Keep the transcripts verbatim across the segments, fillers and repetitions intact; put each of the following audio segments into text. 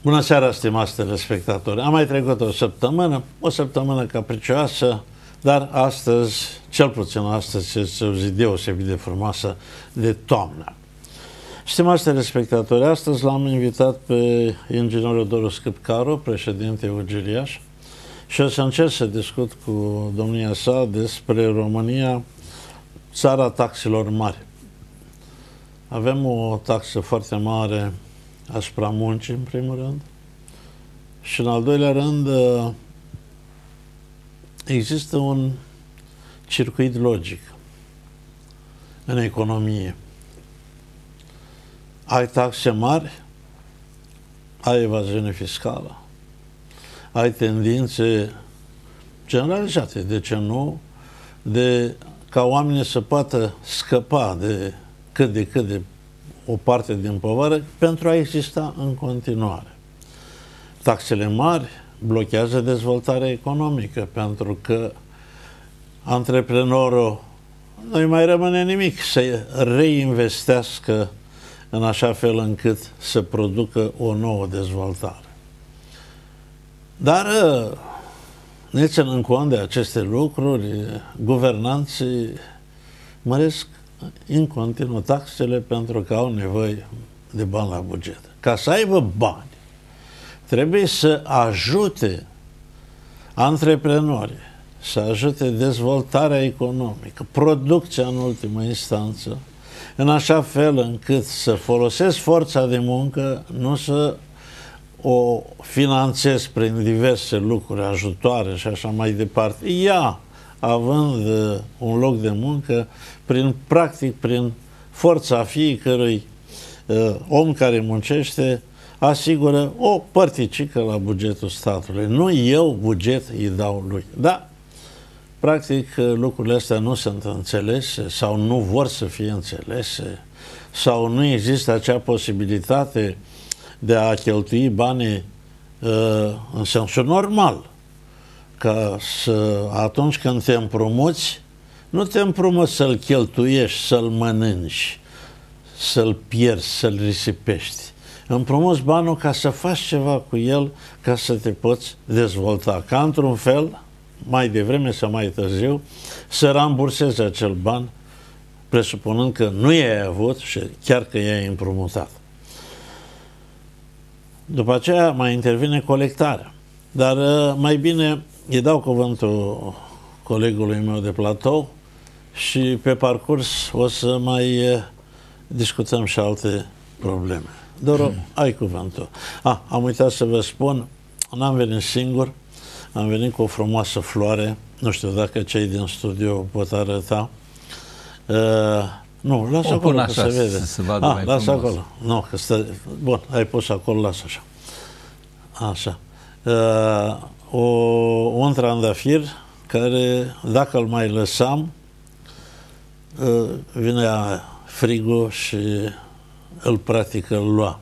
Bună seara, stimați telespectatori! Am mai trecut o săptămână, o săptămână capricioasă, dar astăzi, cel puțin astăzi, este o zi deosebit de frumoasă de toamnă. Stimați telespectatori, astăzi l-am invitat pe inginerul Doru Scâpcaru, președinte Ugiriaș, și o să încerc să discut cu domnia sa despre România, țara taxelor mari. Avem o taxă foarte mare asupra muncii, în primul rând, și în al doilea rând există un circuit logic în economie. Ai taxe mari, ai evaziune fiscală, ai tendințe generalizate, de ce nu, de ca oamenii să poată scăpa de cât de cât de o parte din povară pentru a exista în continuare. Taxele mari blochează dezvoltarea economică pentru că antreprenorul nu-i mai rămâne nimic să reinvestească în așa fel încât să producă o nouă dezvoltare. Dar, ne ținând cont de aceste lucruri, guvernanții măresc în continuu taxele pentru că au nevoie de bani la buget. Ca să aibă bani, trebuie să ajute antreprenorii, să ajute dezvoltarea economică, producția în ultimă instanță, în așa fel încât să folosesc forța de muncă, nu să o finanțez prin diverse lucruri, ajutoare și așa mai departe. Ea, având uh, un loc de muncă, prin practic, prin forța fiecărui uh, om care muncește, asigură o părticică la bugetul statului. Nu eu buget îi dau lui. Da, practic lucrurile astea nu sunt înțelese sau nu vor să fie înțelese sau nu există acea posibilitate de a cheltui banii uh, în sensul normal. Ca să, atunci când te împrumuți, nu te împrumuți să-l cheltuiești, să-l mănânci, să-l pierzi, să-l risipești. Împrumuți banul ca să faci ceva cu el, ca să te poți dezvolta. Ca într-un fel, mai devreme sau mai târziu, să rambursezi acel ban, presupunând că nu i-ai avut și chiar că i-ai împrumutat. După aceea mai intervine colectarea. Dar mai bine îi dau cuvântul colegului meu de platou și pe parcurs o să mai discutăm și alte probleme. Doru, ai cuvântul. Ah, am uitat să vă spun, n-am venit singur, am venit cu o frumoasă floare, nu știu dacă cei din studio pot arăta. Uh, nu, lasă o acolo, așa, că se vede. Se vadă ah, mai lasă frumos. acolo. Nu, că stă... Bun, ai pus acolo, lasă așa. Așa. Uh, o, un trandafir care, dacă îl mai lăsam, uh, vinea frigul și îl practic îl lua.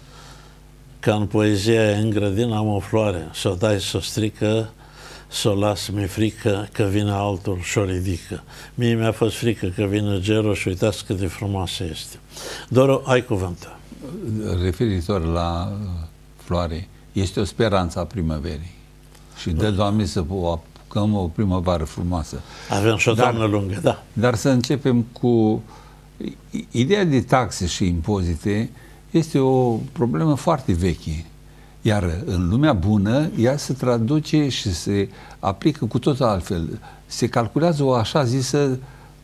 Ca în poezia în grădină am o floare, să o dai, să o strică, să o las, mi-e frică că vine altul și o ridică. Mie mi-a fost frică că vine gerul și uitați cât de frumoasă este. Doru, ai cuvântul. Referitor la floare, este o speranță a primăverii. Și dă, Doamne, să o apucăm o primăvară frumoasă. Avem și o dar, toamnă lungă, da. Dar să începem cu... Ideea de taxe și impozite este o problemă foarte veche. Iar în lumea bună, ea se traduce și se aplică cu totul altfel. Se calculează o așa zisă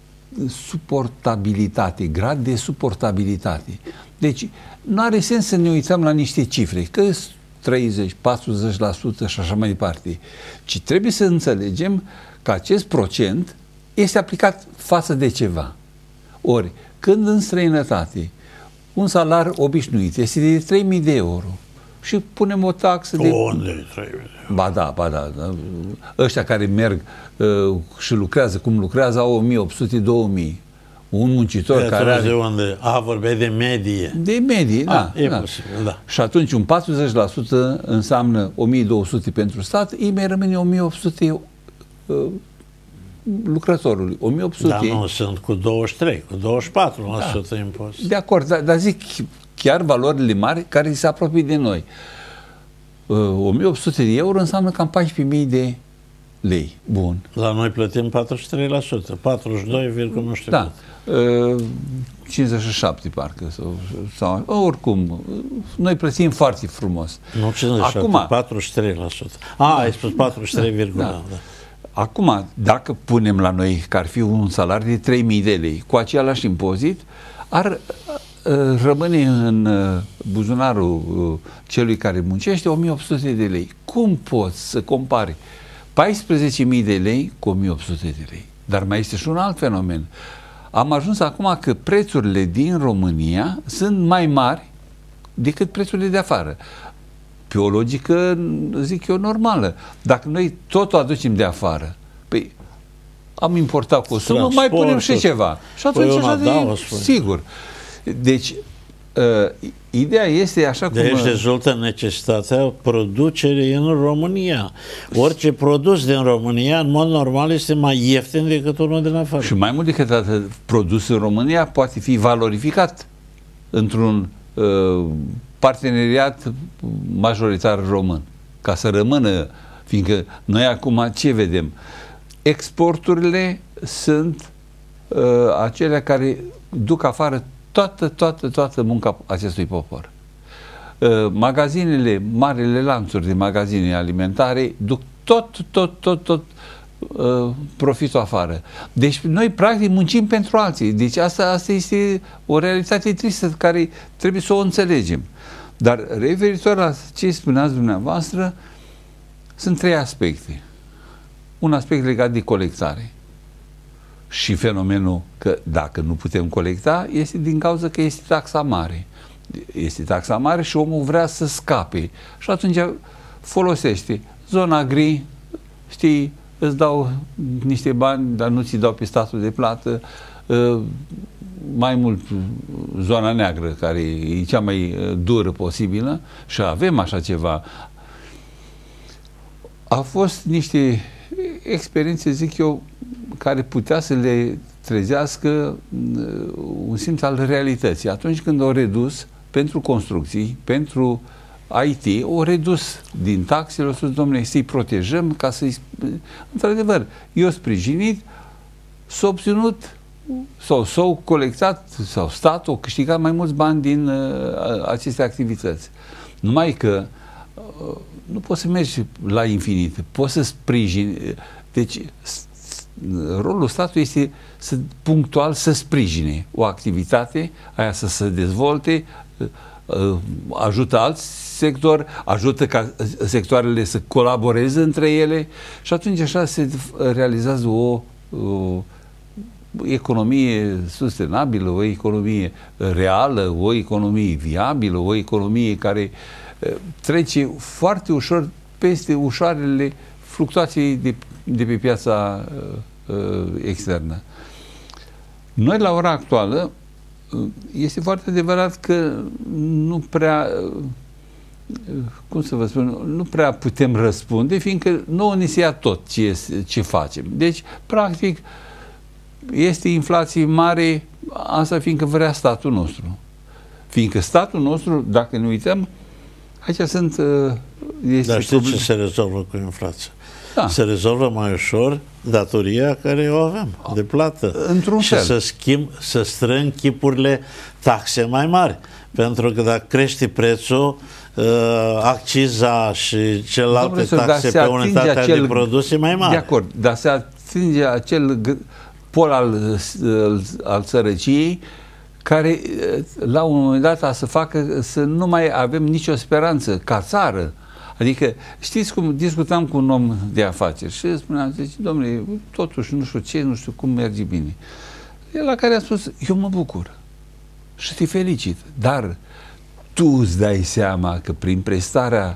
suportabilitate, grad de suportabilitate. Deci, nu are sens să ne uităm la niște cifre, că treizeci, patruzeci la sută și așa mai departe, ci trebuie să înțelegem că acest procent este aplicat față de ceva. Ori, când în străinătate un salar obișnuit este de trei mii de euro și punem o taxă de... Unde trei mii de euro? Ba da, ba da, da. Ăștia care merg uh, și lucrează cum lucrează au o mie opt sute - două mii. Un muncitor de care are... De unde? A, vorbeai de medie. De medie, da. A, e da. posibil, da. Și atunci un patruzeci la sută înseamnă o mie două sute pentru stat, îi mai rămâne o mie opt sute uh, lucrătorului. o mie opt sute. Dar nu, sunt cu douăzeci și trei, cu douăzeci și patru la sută da. impozit. De acord, dar, dar zic chiar valorile mari care se apropie de noi. o mie opt sute de euro înseamnă cam paisprezece mii de lei. Bun. La noi plătim patruzeci și trei la sută, patruzeci și doi, nu știu da. cincizeci și șapte parcă, sau, sau oricum, noi plătim foarte frumos. Nu cincizeci și șapte, acum, patruzeci și trei la sută. A, da, ai spus patruzeci și trei, da, da. Da. Acum, dacă punem la noi că ar fi un salariu de trei mii de lei cu același impozit, ar rămâne în buzunarul celui care muncește o mie opt sute de lei. Cum poți să compari paisprezece mii de lei cu o mie opt sute de lei? Dar mai este și un alt fenomen. Am ajuns acum că prețurile din România sunt mai mari decât prețurile de afară. Pe o logică, zic eu, normală. Dacă noi tot o aducem de afară, păi am importat cu o sumă, mai punem și ceva. Și atunci așa de sigur. Deci, uh, ideea este așa cum... Deci rezultă necesitatea producerii în România. Orice produs din România, în mod normal, este mai ieftin decât unul din afară. Și mai mult decât atât, produs în România poate fi valorificat într-un uh, parteneriat majoritar român, ca să rămână, fiindcă noi acum ce vedem? Exporturile sunt uh, acelea care duc afară toată, toată, toată munca acestui popor. Uh, magazinele, marile lanțuri de magazine alimentare duc tot, tot, tot, tot uh, profitul afară. Deci noi practic muncim pentru alții. Deci asta, asta este o realitate tristă care trebuie să o înțelegem. Dar referitor la ce spuneați dumneavoastră, sunt trei aspecte. Un aspect legat de colectare. Și fenomenul că dacă nu putem colecta, este din cauza că este taxa mare. Este taxa mare și omul vrea să scape. Și atunci folosește zona gri, știi, îți dau niște bani, dar nu ți dau pe statul de plată, mai mult zona neagră, care e cea mai dură posibilă, și avem așa ceva. Au fost niște experiențe, zic eu, care putea să le trezească un simț al realității. Atunci când au redus pentru construcții, pentru I T, au redus din taxele, au spus, domnule, să-i protejăm, ca să-i... Într-adevăr, eu sprijinit, s-a obținut sau s-au colectat, sau statul a câștigat mai mulți bani din uh, aceste activități. Numai că uh, nu poți să mergi la infinit, poți să sprijini. Deci, rolul statului este să, punctual să sprijine o activitate, aia să se dezvolte, uh, ajută alți sectori, ajută ca sectoarele să colaboreze între ele și atunci așa se realizează o, o economie sustenabilă, o economie reală, o economie viabilă, o economie care trece foarte ușor peste ușoarele fluctuații de, de pe piața uh, externă. Noi, la ora actuală, este foarte adevărat că nu prea, cum să vă spun, nu prea putem răspunde, fiindcă nouă ni se ia tot ce, ce facem. Deci, practic, este inflație mare, asta fiindcă vrea statul nostru. Fiindcă statul nostru, dacă ne uităm, aici sunt... Este Dar știți problem... ce se rezolvă cu inflația? Da. Se rezolvă mai ușor datoria care o avem de plată. Într-un și fel. să schimb, să strâng chipurile taxe mai mari. Pentru că dacă crește prețul, acciza și celelalte taxe pe unitatea de produse mai mari. De acord, dar se atinge acel pol al, al sărăciei care la un moment dat a să facă să nu mai avem nicio speranță ca țară. Adică, știți cum discutam cu un om de afaceri și spuneam, zice, domnule, totuși nu știu ce, nu știu cum merge bine. El la care a spus, eu mă bucur și te felicit, dar tu îți dai seama că prin prestarea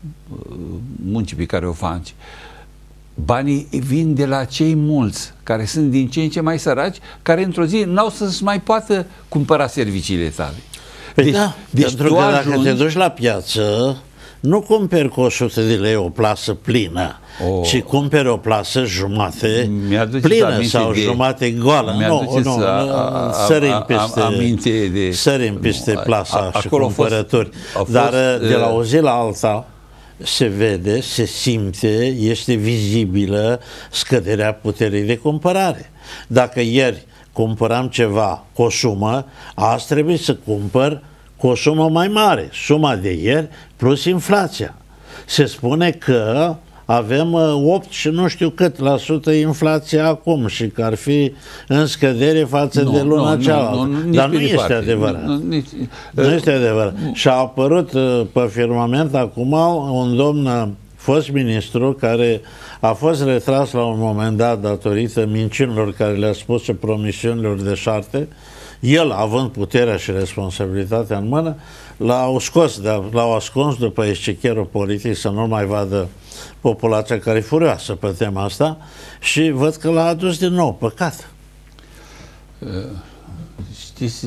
muncii pe care o faci, banii vin de la cei mulți, care sunt din ce în ce mai săraci, care într-o zi n-au să-și mai poată cumpăra serviciile tale. Deci, da, deci pentru tu că ajungi... dacă te duci la piață, nu cumperi cu o sută de lei o plasă plină, oh. ci cumperi o plasă jumate plină sau de, jumate goală. Nu, nu, sărim peste, de, sărim peste plasa a, și cumpărături. Fost, Dar fost, de la o zi la alta, se vede, se simte, este vizibilă scăderea puterii de cumpărare. Dacă ieri cumpăram ceva cu o sumă, azi trebuie să cumpăr cu o sumă mai mare, suma de ieri plus inflația. Se spune că avem opt și nu știu cât la sută inflație acum și că ar fi în scădere față nu, de luna nu, cealaltă. Nu, nu, Dar nu este parte. adevărat. Nu, nici, nu este adevărat. Nu. Și a apărut pe firmament acum un domn fost ministru care a fost retras la un moment dat datorită minciunilor care le-a spus și promisiunilor de șarte. El, având puterea și responsabilitatea în mână, l-au scos, l-au ascuns după exchecherul politic să nu mai vadă populația care e furioasă pe tema asta și văd că l-a adus din nou. Păcat. Știți,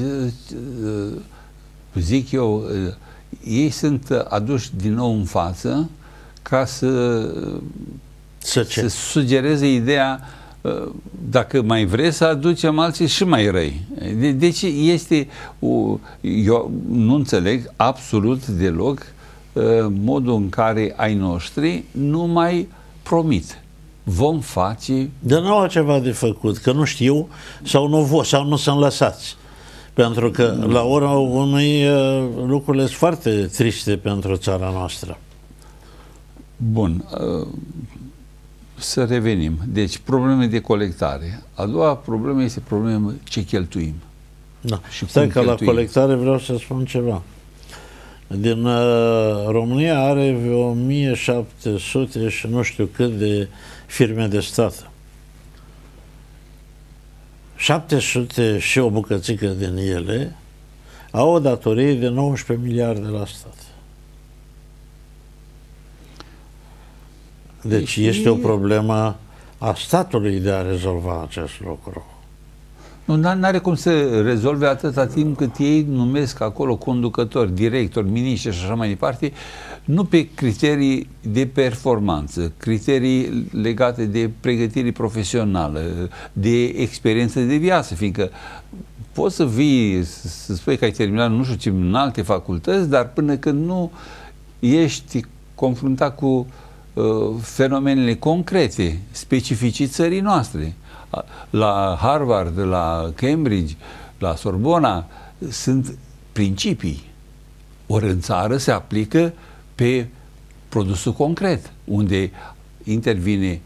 zic eu, ei sunt aduși din nou în față ca să, să, să sugereze ideea dacă mai vreți să aducem alții și mai răi. De, deci este o, eu nu înțeleg absolut deloc modul în care ai noștri nu mai promit. Vom face... Dar nu au ceva de făcut, că nu știu sau nu vor, sau nu sunt lăsați. Pentru că la ora unui lucrurile sunt foarte triste pentru țara noastră. Bun. Să revenim. Deci, probleme de colectare. A doua problemă este problema ce cheltuim. Da. Și stai că la colectare vreau să spun ceva. Din uh, România are o mie șapte sute și nu știu cât de firme de stat. șapte sute și o bucățică din ele au o datorie de nouăsprezece miliarde la stat. Deci este o problemă a statului de a rezolva acest lucru. Nu, n-are cum să rezolve atâta timp cât ei numesc acolo conducători, directori, miniștri și așa mai departe, nu pe criterii de performanță, criterii legate de pregătire profesională, de experiență de viață, fiindcă poți să vii, să spui că ai terminat nu știu ce în alte facultăți, dar până când nu ești confruntat cu uh, fenomenele concrete, specificii țării noastre, la Harvard, la Cambridge, la Sorbona, sunt principii. Ori în țară se aplică pe produsul concret, unde intervine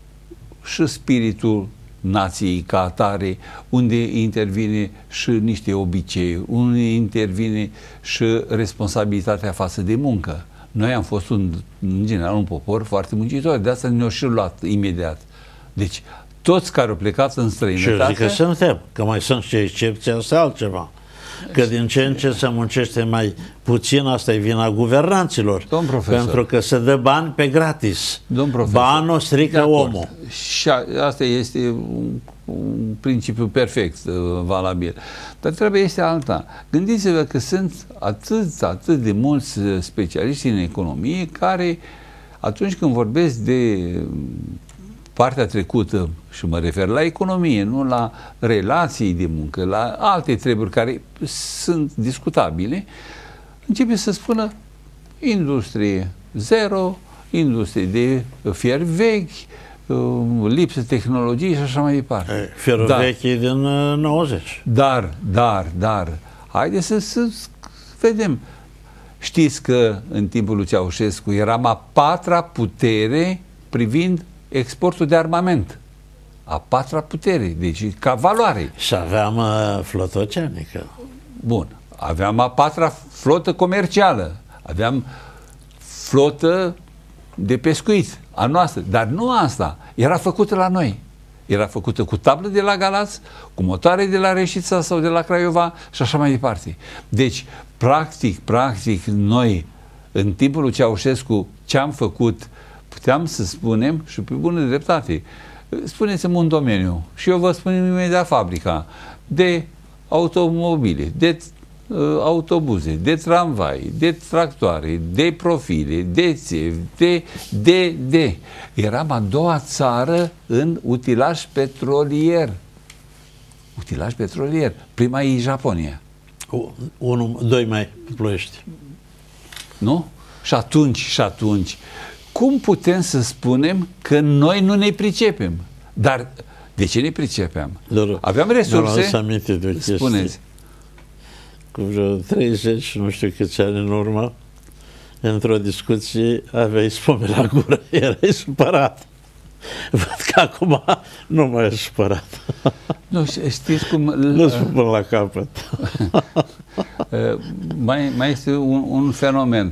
și spiritul nației ca atare, unde intervine și niște obicei, unde intervine și responsabilitatea față de muncă. Noi am fost, un, în general, un popor foarte muncitor, de asta ne-au și luat imediat. Deci, toți care au plecat în străinătate... Și eu zic că suntem, că mai sunt și excepții, asta altceva. Că din ce în ce se muncește mai puțin, asta e vina guvernanților. Domn profesor, pentru că se dă bani pe gratis. Domn profesor, banul strică omul. Și asta este un, un principiu perfect uh, valabil. Dar trebuie este alta. Gândiți-vă că sunt atât, atât de mulți specialiști în economie care, atunci când vorbesc de partea trecută, și mă refer la economie, nu la relații de muncă, la alte treburi care sunt discutabile, începe să spună industrie zero, industrie de fier vechi, lipsă de tehnologie și așa mai departe. Fierul vechi e din nouăzeci. Dar, dar, dar, haideți să, să vedem. Știți că în timpul lui Ceaușescu eram a patra putere privind exportul de armament. A patra putere, deci ca valoare. Și aveam uh, flotă oceanică. Bun. Aveam a patra flotă comercială. Aveam flotă de pescuit a noastră. Dar nu asta. Era făcută la noi. Era făcută cu tablă de la Galați, cu motoare de la Reșița sau de la Craiova și așa mai departe. Deci, practic, practic, noi, în timpul lui Ceaușescu, ce am făcut, puteam să spunem, și pe bună dreptate, spuneți-mi un domeniu și eu vă spun imediat fabrica de automobile, de uh, autobuze, de tramvai, de tractoare, de profile, de țevi, de, de, de. Eram a doua țară în utilaj petrolier. Utilaj petrolier. Prima e Japonia. Unul, doi mai Ploiești. Nu? Și atunci, și atunci, cum putem să spunem că noi nu ne pricepem? Dar de ce ne pricepeam? Doar, aveam resurse? Să aminte de o chestie. Spuneți. Cu vreo treizeci, nu știu câți ani în urmă, într-o discuție aveai spume la gură, erai supărat. Văd că acum nu mai e supărat. Nu, știți cum... Nu spun până la capăt. mai, mai este un, un fenomen.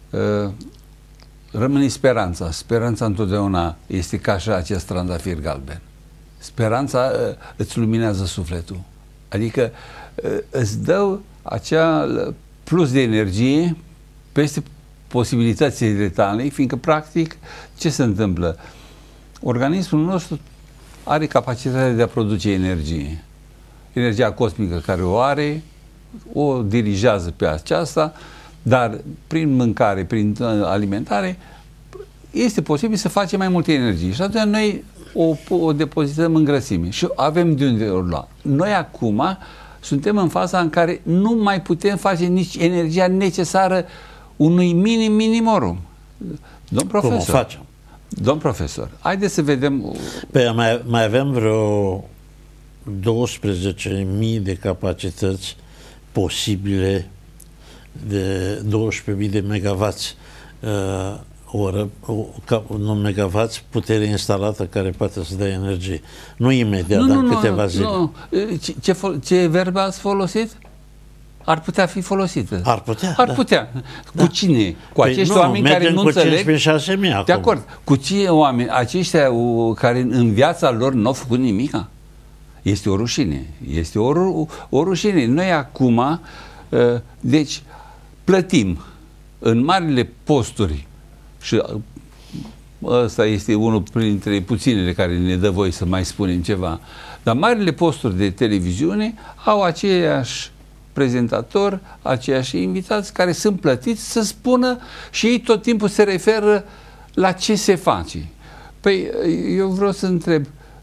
Rămâne speranța. Speranța întotdeauna este ca și acest trandafir galben. Speranța îți luminează sufletul. Adică îți dă acea plus de energie peste posibilitățile tale, fiindcă practic ce se întâmplă? Organismul nostru are capacitatea de a produce energie. Energia cosmică care o are, o dirigează pe aceasta, dar prin mâncare, prin alimentare, este posibil să facem mai multe energie. Și atunci noi o, o depozităm în grăsime și avem de unde o lua. Noi acum suntem în faza în care nu mai putem face nici energia necesară unui minim minimorum. Domn profesor. Cum o facem? Domn profesor, haideți să vedem... Păi mai, mai avem vreo douăsprezece mii de capacități posibile, de douăsprezece mii de megawatts uh, oră, nu megawatts, putere instalată care poate să dea energie. Nu imediat, nu, dar nu, câteva nu, zile. Nu. Ce, ce, ce verb ați folosit? Ar putea fi folosită. Ar putea, Ar da. putea. Da. Cu cine? Cu Păi acești nu, oameni care nu cu înțeleg? cinci mii șase mii acum. De acord. Cu cine oameni? Aceștia care în viața lor nu au făcut nimica? Este o rușine. Este o, ru o rușine. Noi acum, uh, deci, plătim în marile posturi și ăsta este unul printre puținele care ne dă voie să mai spunem ceva, dar marile posturi de televiziune au aceiași prezentatori, aceiași invitați care sunt plătiți să spună și ei tot timpul se referă la ce se face. Păi eu vreau să întreb,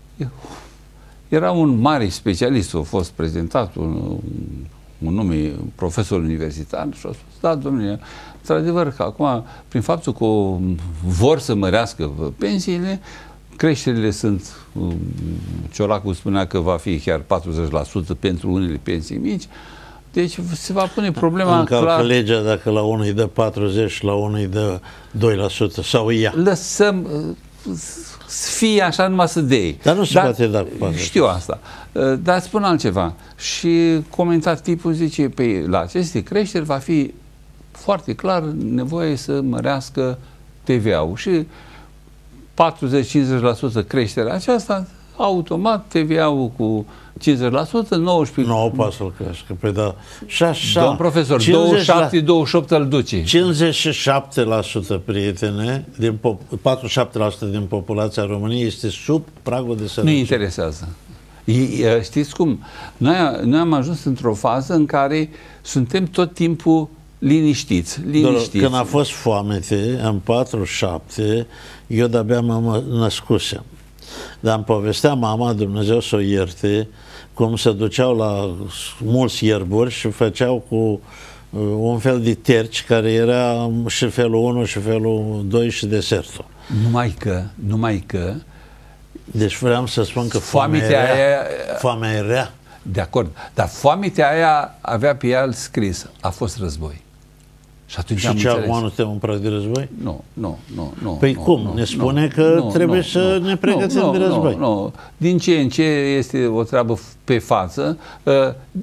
era un mare specialist, a fost prezentat un, un nume, profesor universitar și a spus, da, domnule, într-adevăr că acum, prin faptul că vor să mărească pensiile, creșterile sunt, Ciolacul spunea că va fi chiar patruzeci la sută pentru unele pensii mici, deci se va pune problema încalcă clar. legea dacă la unul îi dă patruzeci, la unul îi dă doi la sută sau ia. Lăsăm să fie așa numai să dea. Dar nu se Dar, poate da cu patruzeci. Știu asta. Dar spun altceva. Și comentativul zice, pe la aceste creșteri va fi foarte clar nevoie să mărească T V A-ul și patruzeci cincizeci la sută creșterea aceasta, automat T V A-ul cu cincizeci la sută, nouăsprezece la sută. Nu, o poate să-l crească. Păi da, și așa. Domn profesor, douăzeci și șapte douăzeci și opt îl duce. cincizeci și șapte la sută, prietene, din patruzeci și șapte la sută din populația României este sub pragul de sărăcie. Nu interesează. Știți cum? Noi, noi am ajuns într-o fază în care suntem tot timpul liniștiți, liniștiți. Când a fost foamete, în patruzeci și șapte, eu de-abia mă născusem. Dar îmi povestea mama, Dumnezeu să o ierte, cum se duceau la mulți ierburi și făceau cu uh, un fel de terci care era și felul unu și felul doi și desertul. Numai că, numai că deci vreau să spun că foamea foamea era, aia, foamea era. De acord, dar foamea aia avea pe ea scris, a fost război. Și atunci și am ce, înțeles. acum nu suntem în prag de război? Nu, nu, nu, nu. Păi nu, cum? Nu, ne spune nu, că nu, trebuie nu, să nu, ne pregătim nu, de război. Nu, nu. Din ce în ce este o treabă pe față. Uh,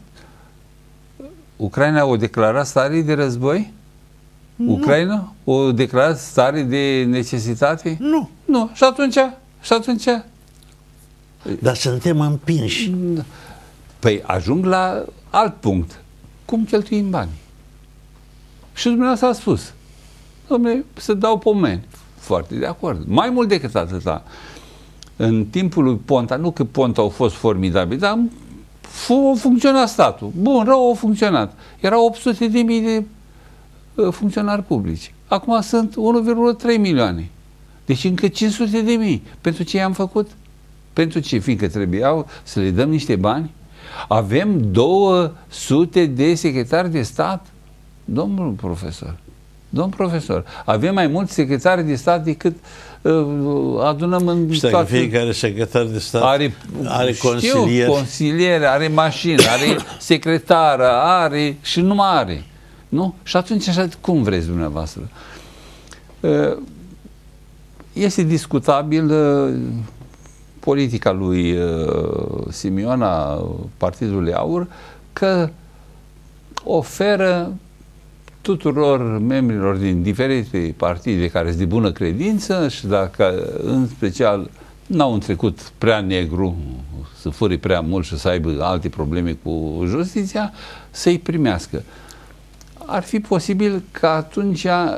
Ucraina o declarat stare de război? Nu. Ucraina o declarat stare de necesitate? Nu. Nu. Și atunci? Și atunci? Dar suntem împinși. Păi ajung la alt punct. Cum cheltuim bani? Și dumneavoastră a spus, dom'le, să dau pomeni. Foarte de acord. Mai mult decât atâta. În timpul lui Ponta, nu că Ponta au fost formidabili, dar a funcționat statul. Bun, rău a funcționat. Erau opt sute de mii de uh, funcționari publici. Acum sunt unu virgulă trei milioane. Deci încă cinci sute de mii. Pentru ce i-am făcut? Pentru ce? Fiindcă trebuiau să le dăm niște bani. Avem două sute de secretari de stat. Domnul profesor, Domn profesor, avem mai mulți secretari de stat decât uh, adunăm în Știi toate... că fiecare secretar de stat are, are știu, consilier. consiliere, are mașină, are secretară, are și nu mai are. Nu? Și atunci, așa, cum vreți dumneavoastră? Uh, este discutabil uh, politica lui uh, Simion, a Partidului Aur, că oferă tuturor membrilor din diferite partide care sunt de bună credință și dacă în special n-au un trecut prea negru, să furi prea mult și să aibă alte probleme cu justiția, să-i primească. Ar fi posibil că atunci,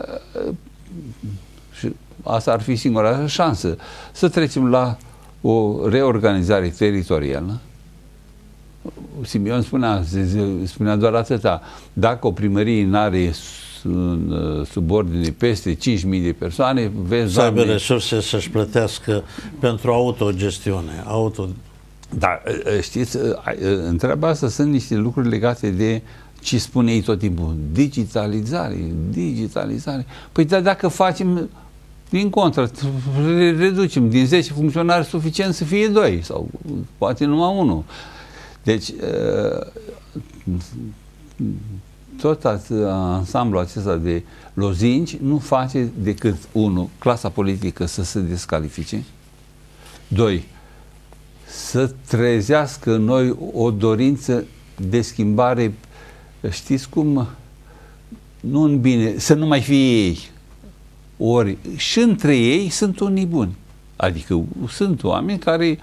și asta ar fi singura șansă, să trecem la o reorganizare teritorială. Simion spunea, spunea doar atâta, dacă o primărie n-are în subordine peste cinci mii de persoane, vezi, să aibă Doamne, resurse să-și plătească pentru autogestiune. Auto... Dar știți, întreaba asta sunt niște lucruri legate de ce spune ei tot timpul, digitalizare, digitalizare. Păi dar dacă facem din contră, reducem din zece funcționari suficient să fie doi sau poate numai unul. Deci, tot ansamblul acesta de lozinci nu face decât, unu, clasa politică să se descalifice, doi, să trezească în noi o dorință de schimbare, știți cum, nu în bine, să nu mai fie ei. Ori și între ei sunt unii buni. Adică sunt oameni care,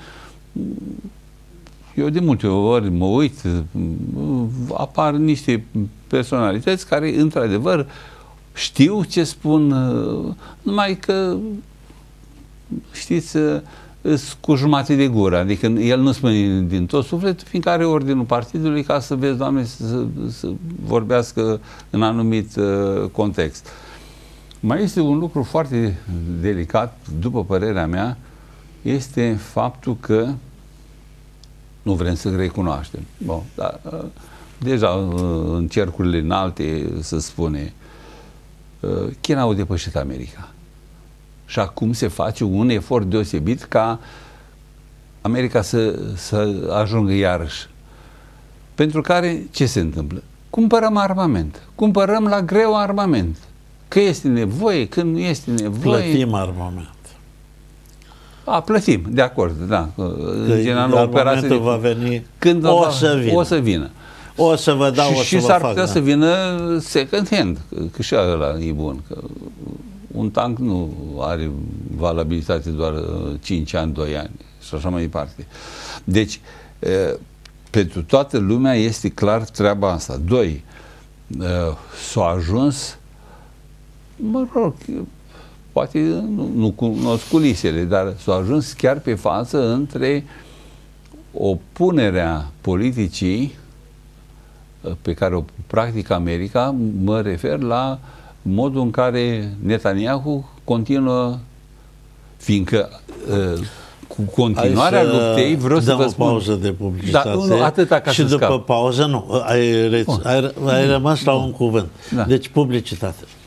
eu de multe ori mă uit, apar niște personalități care, într-adevăr, știu ce spun, numai că, știți, cu jumate de gură. Adică el nu spune din tot sufletul, fiindcă are ordinul partidului ca să vezi, Doamne, să, să vorbească în anumit uh, context. Mai este un lucru foarte delicat, după părerea mea, este faptul că nu vrem să recunoaștem. Bun, dar, uh, deja uh, în cercurile înalte se spune uh, China au depășit America. Și acum se face un efort deosebit ca America să, să ajungă iarăși. Pentru care, ce se întâmplă? Cumpărăm armament. Cumpărăm la greu armament. Că este nevoie, că nu este nevoie. Plătim armament. A, plătim, de acord, da. Că armamentul va veni, când o va, să vină. O să vină. O să vă dau, și, o să și vă s-ar fac. putea Da. să vină second hand, că, că și ăla e bun. Că un tank nu are valabilitate doar cinci ani, doi ani și așa mai departe. Deci, e, pentru toată lumea este clar treaba asta. Doi, s-a ajuns, mă rog, poate nu, nu cunosc culisele, dar s-a ajuns chiar pe față între opunerea politicii pe care o practică America, mă refer la modul în care Netanyahu continuă, fiindcă uh, cu continuarea luptei, vreau să vă spun... o pauză de publicitate. Da, nu, atâta ca și să după scap. pauză, nu, ai, ai, ai rămas la un cuvânt. Da. Deci publicitate.